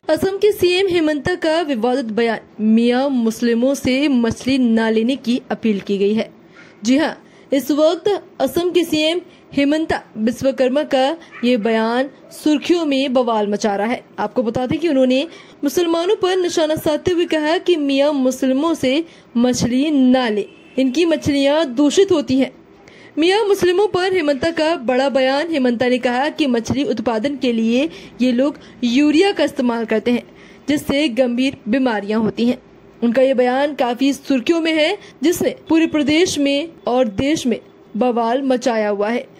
असम के सीएम हेमंता का विवादित बयान, मियां मुस्लिमों से मछली न लेने की अपील की गई है। जी हां, इस वक्त असम के सीएम हेमंता विश्वकर्मा का ये बयान सुर्खियों में बवाल मचा रहा है। आपको बता दें कि उन्होंने मुसलमानों पर निशाना साधते हुए कहा कि मियां मुस्लिमों से मछली न ले, इनकी मछलियां दूषित होती हैं। मियां मुस्लिमों पर हेमंता का बड़ा बयान। हेमंता ने कहा कि मछली उत्पादन के लिए ये लोग यूरिया का इस्तेमाल करते हैं, जिससे गंभीर बीमारियां होती हैं। उनका ये बयान काफी सुर्खियों में है, जिसने पूरे प्रदेश में और देश में बवाल मचाया हुआ है।